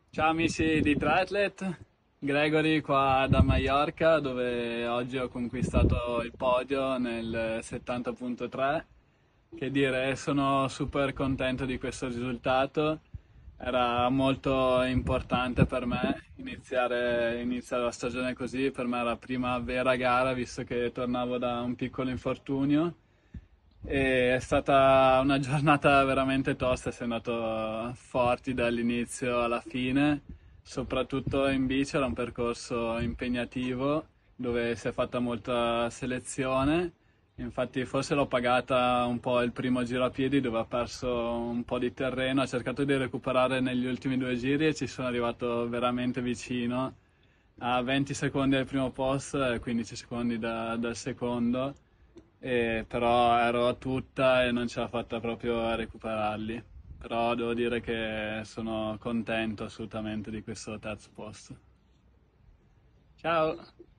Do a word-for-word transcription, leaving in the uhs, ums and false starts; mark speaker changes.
Speaker 1: Ciao amici di Triathlete, Gregory qua da Maiorca dove oggi ho conquistato il podio nel settanta punto tre. Che dire, sono super contento di questo risultato, era molto importante per me iniziare, iniziare la stagione così, per me era la prima vera gara visto che tornavo da un piccolo infortunio e è stata una giornata veramente tosta, si è andato forti dall'inizio alla fine, soprattutto in bici era un percorso impegnativo dove si è fatta molta selezione. Infatti forse l'ho pagata un po' il primo giro a piedi dove ho perso un po' di terreno, ho cercato di recuperare negli ultimi due giri e ci sono arrivato veramente vicino, a venti secondi al primo posto e quindici secondi da- dal secondo, e però ero a tutta e non ce l'ho fatta proprio a recuperarli. Però devo dire che sono contento assolutamente di questo terzo posto. Ciao!